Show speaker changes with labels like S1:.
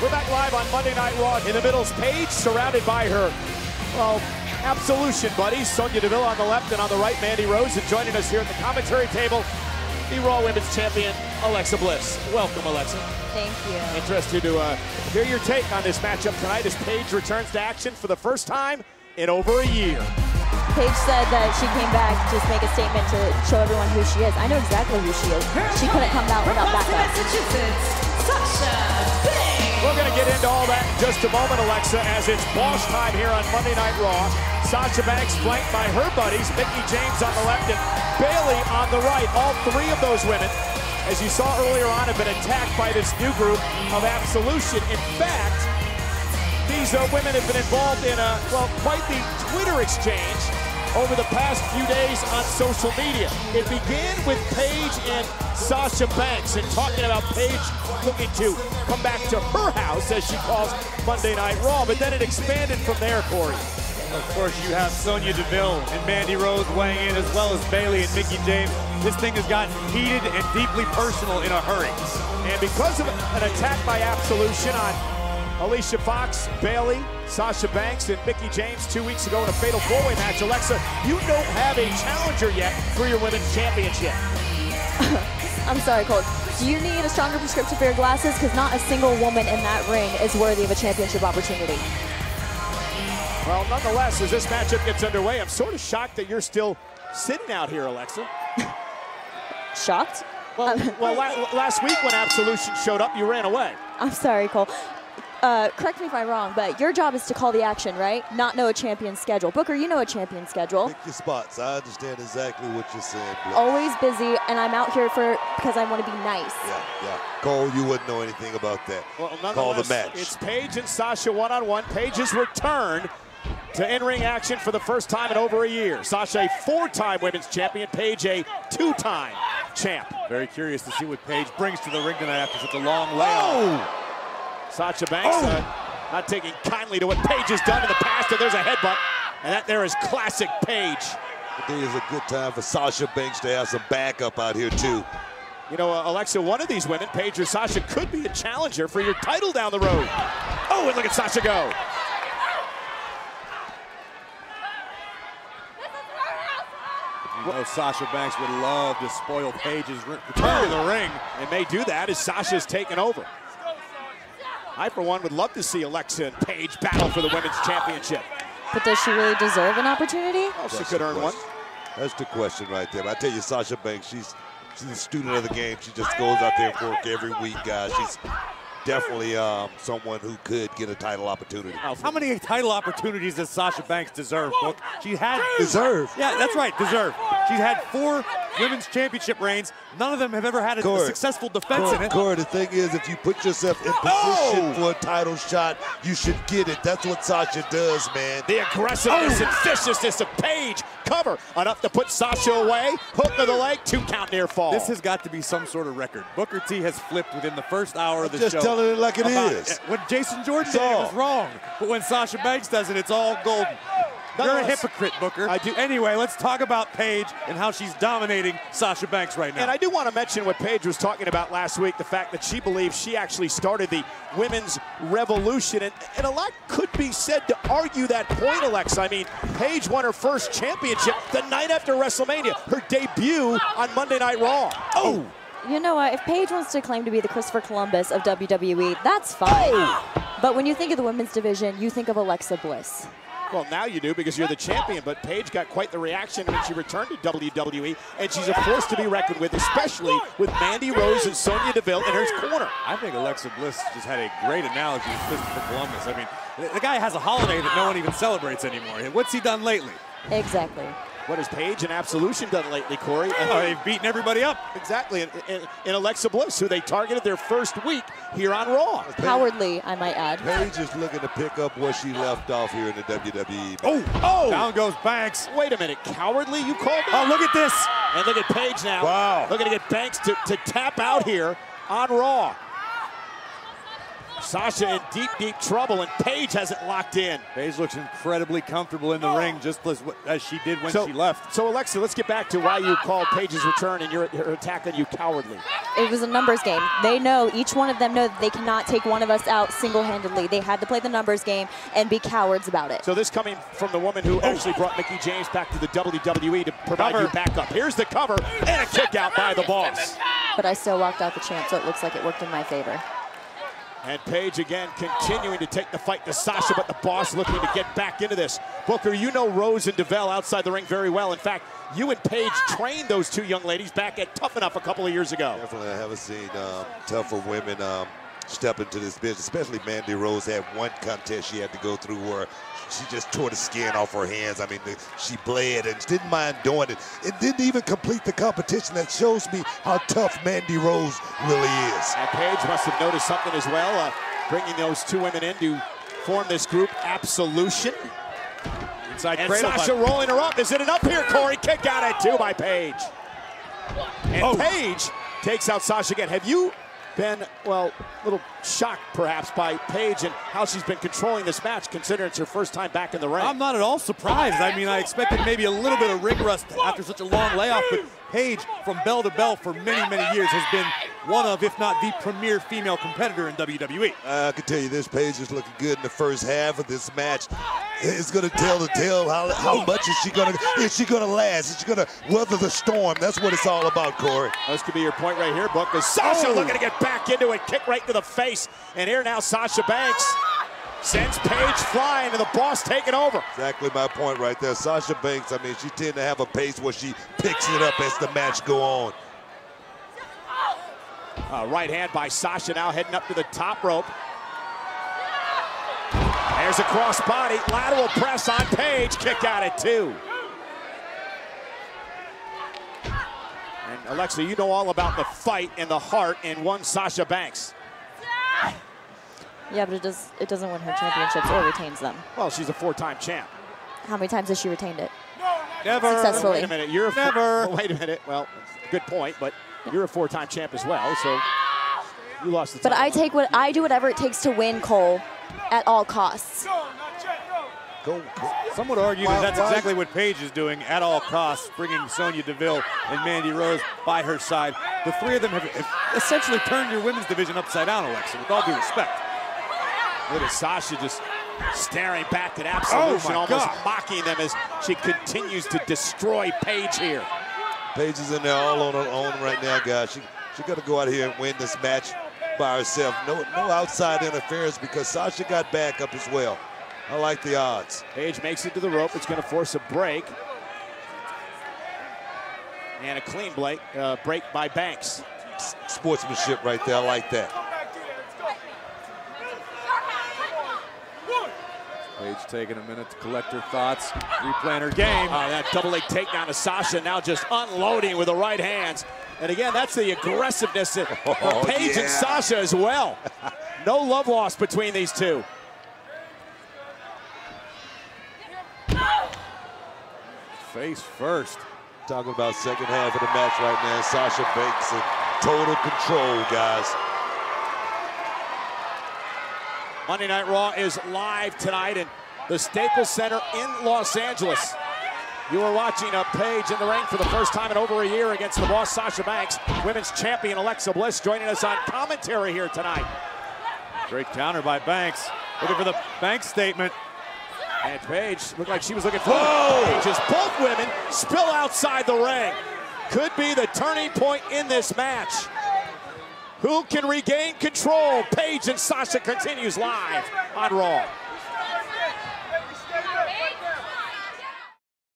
S1: We're back live on Monday Night Raw. In the middle is Paige, surrounded by her, well, Absolution buddies. Sonya Deville on the left and on the right, Mandy Rose. And joining us here at the commentary table, the Raw Women's Champion, Alexa Bliss. Welcome, Alexa.
S2: Thank you.
S1: Interested to hear your take on this matchup tonight as Paige returns to action for the first time in over a year.
S2: Paige said that she came back to just make a statement to show everyone who she is. I know exactly who she is. She couldn't come out without backup.
S1: We're going to get into all that in just a moment, Alexa, as it's boss time here on Monday Night Raw. Sasha Banks flanked by her buddies, Mickie James on the left and Bayley on the right. All three of those women, as you saw earlier on, have been attacked by this new group of Absolution. In fact, these women have been involved in quite the Twitter exchange over the past few days on social media. It began with Paige and Sasha Banks and talking about Paige looking to come back to her house, as she calls Monday Night Raw, but then it expanded from there, Corey.
S3: Of course, you have Sonya Deville and Mandy Rose weighing in, as well as Bayley and Mickie James. This thing has gotten heated and deeply personal in a hurry.
S1: And because of an attack by Absolution on Alicia Fox, Bayley, Sasha Banks, and Mickie James 2 weeks ago in a fatal four-way match, Alexa, you don't have a challenger yet for your women's championship.
S2: I'm sorry, Cole. Do you need a stronger prescription for your glasses? Because not a single woman in that ring is worthy of a championship opportunity.
S1: Well, nonetheless, as this matchup gets underway, I'm sort of shocked that you're still sitting out here, Alexa.
S2: Shocked?
S1: Well, last week when Absolution showed up, you ran away.
S2: I'm sorry, Cole. Correct me if I'm wrong, but your job is to call the action, right? Not know a champion's schedule. Booker, you know a champion's schedule.
S4: Pick your spots. I understand exactly what you're saying, Bliss.
S2: Always busy, and I'm out here because I want to be nice.
S4: Yeah. Cole, you wouldn't know anything about that.
S1: Well,
S4: call the match.
S1: It's Paige and Sasha one-on-one. Paige has returned to in-ring action for the first time in over a year. Sasha, a four-time women's champion. Paige, a two-time champ.
S3: Very curious to see what Paige brings to the ring tonight after such a long layoff.
S1: Sasha Banks not taking kindly to what Paige has done in the past, and there's a headbutt, and that there is classic Paige.
S4: Today is a good time for Sasha Banks to have some backup out here, too.
S1: You know, Alexa, one of these women, Paige or Sasha, could be a challenger for your title down the road. Oh, and look at Sasha go.
S3: You know, Sasha Banks would love to spoil Paige's return to the ring.
S1: And may do that as Sasha's taken over. I, for one, would love to see Alexa and Paige battle for the women's championship.
S2: But does she really deserve an opportunity?
S1: Oh, she could earn one.
S4: That's the question right there. But I tell you, Sasha Banks, she's a student of the game. She just goes out there and work every week, guys. She's definitely someone who could get a title opportunity.
S3: How many title opportunities does Sasha Banks deserve, Book? She had
S4: deserve.
S3: Yeah, that's right, deserve. She's had 4 women's championship reigns. None of them have ever had a successful defense in it.
S4: Corey, the thing is, if you put yourself in position for a title shot, you should get it. That's what Sasha does, man.
S1: The aggressiveness and viciousness of Paige. Cover enough to put Sasha away. Hook to the leg, 2 count near fall.
S3: This has got to be some sort of record. Booker T has flipped within the first hour of the
S4: just
S3: show.
S4: Telling it like it is.
S3: When Jason Jordan did it, it was wrong. But when Sasha Banks does it, it's all golden. You're a hypocrite, Booker.
S1: I do.
S3: Anyway, let's talk about Paige and how she's dominating Sasha Banks right now.
S1: And I do want to mention what Paige was talking about last week, the fact that she believes she actually started the women's revolution. And a lot could be said to argue that point, Alexa. I mean, Paige won her first championship the night after WrestleMania, her debut on Monday Night Raw. Oh!
S2: You know what? If Paige wants to claim to be the Christopher Columbus of WWE, that's fine. But when you think of the women's division, you think of Alexa Bliss.
S1: Well, now you do because you're the champion, but Paige got quite the reaction when she returned to WWE, and she's a force to be reckoned with, especially with Mandy Rose and Sonya Deville in her corner.
S3: I think Alexa Bliss just had a great analogy with Christopher Columbus. I mean, the guy has a holiday that no one even celebrates anymore. What's he done lately?
S2: Exactly.
S1: What has Paige and Absolution done lately, Corey?
S3: They've beaten everybody up.
S1: Exactly, in Alexa Bliss, who they targeted their first week here on Raw.
S2: Cowardly, I might add.
S4: Paige is looking to pick up where she left off here in the WWE.
S1: Oh!
S3: Down goes Banks.
S1: Wait a minute, cowardly, you called it?
S3: Oh, look at this.
S1: And look at Paige now.
S4: Wow.
S1: Looking to get Banks to tap out here on Raw. Sasha in deep, deep trouble, and Paige hasn't locked in.
S3: Paige looks incredibly comfortable in the ring, just as she did when she left.
S1: So, Alexa, let's get back to why you called Paige's return and her attack on you cowardly.
S2: It was a numbers game. They know, each one of them know that they cannot take one of us out single-handedly. They had to play the numbers game and be cowards about it.
S1: So this coming from the woman who actually brought Mickie James back to the WWE to provide you backup. Here's the cover and a kick out by the Boss.
S2: But I still walked out the champ, so it looks like it worked in my favor.
S1: And Paige again continuing to take the fight to Sasha, but the Boss looking to get back into this. Booker, you know Rose and DeVille outside the ring very well. In fact, you and Paige trained those two young ladies back at Tough Enough a couple of years ago.
S4: Definitely, I haven't seen tougher women step into this business, especially Mandy Rose had one contest she had to go through where she just tore the skin off her hands. I mean, she bled and didn't mind doing it. It didn't even complete the competition. That shows me how tough Mandy Rose really is.
S1: And Paige must have noticed something as well, bringing those two women in to form this group, Absolution.
S3: Inside
S1: and
S3: cradle
S1: Sasha rolling her up. Is it enough here, Corey? Kick out at two by Paige. And Paige takes out Sasha again. Have you been, well, a little shocked perhaps by Paige and how she's been controlling this match, considering it's her first time back in the ring?
S3: I'm not at all surprised. I mean, I expected maybe a little bit of ring rust after such a long layoff, but Paige, from bell to bell for many, many years, has been one of, if not the premier female competitor in WWE.
S4: I can tell you this, Paige is looking good in the first half of this match. It's going to tell the tale how much is she going to last? Is she going to weather the storm? That's what it's all about, Corey.
S1: This could be your point right here, Book, because Sasha looking to get back into it, kick right to the face. And here now Sasha Banks sends Paige flying and the Boss taking over.
S4: Exactly my point right there. Sasha Banks, I mean, she tends to have a pace where she picks it up as the match go on.
S1: Right hand by Sasha now heading up to the top rope. There's a crossbody, lateral press on Paige, kick out at two. And Alexa, you know all about the fight and the heart in one Sasha Banks.
S2: Yeah, but it doesn't win her championships or retains them.
S1: Well, she's a four-time champ.
S2: How many times has she retained it?
S3: Never.
S2: Successfully.
S1: Wait a minute, you're
S3: Never.
S1: Wait a minute. Well, good point, but you're a four-time champ as well, so you lost the
S2: But
S1: title.
S2: I do whatever it takes to win, Cole, at all costs.
S4: Go.
S3: Some would argue that that's exactly what Paige is doing at all costs, bringing Sonya Deville and Mandy Rose by her side. The three of them have essentially turned your women's division upside down, Alexa, with all due respect.
S1: Look at Sasha just staring back at Absolution, almost mocking them as she continues to destroy Paige here.
S4: Paige is in there all on her own right now, guys. She got to go out here and win this match by herself. No outside interference because Sasha got backup as well. I like the odds.
S1: Paige makes it to the rope. It's going to force a break. And a clean break by Banks.
S4: Sportsmanship right there. I like that.
S3: Paige taking a minute to collect her thoughts, replan her game.
S1: That double leg takedown to Sasha, now just unloading with the right hands. And again, that's the aggressiveness of Paige and Sasha as well. No love lost between these two.
S3: Face first.
S4: Talking about second half of the match right now. Sasha Banks in total control, guys.
S1: Monday Night Raw is live tonight in the Staples Center in Los Angeles. You are watching Paige in the ring for the first time in over a year against the Boss Sasha Banks. Women's champion Alexa Bliss joining us on commentary here tonight.
S3: Great counter by Banks. Looking for the Banks statement.
S1: And Paige looked like she was looking for Paige as both women spill outside the ring. Could be the turning point in this match. Who can regain control? Paige and Sasha continues live on Raw.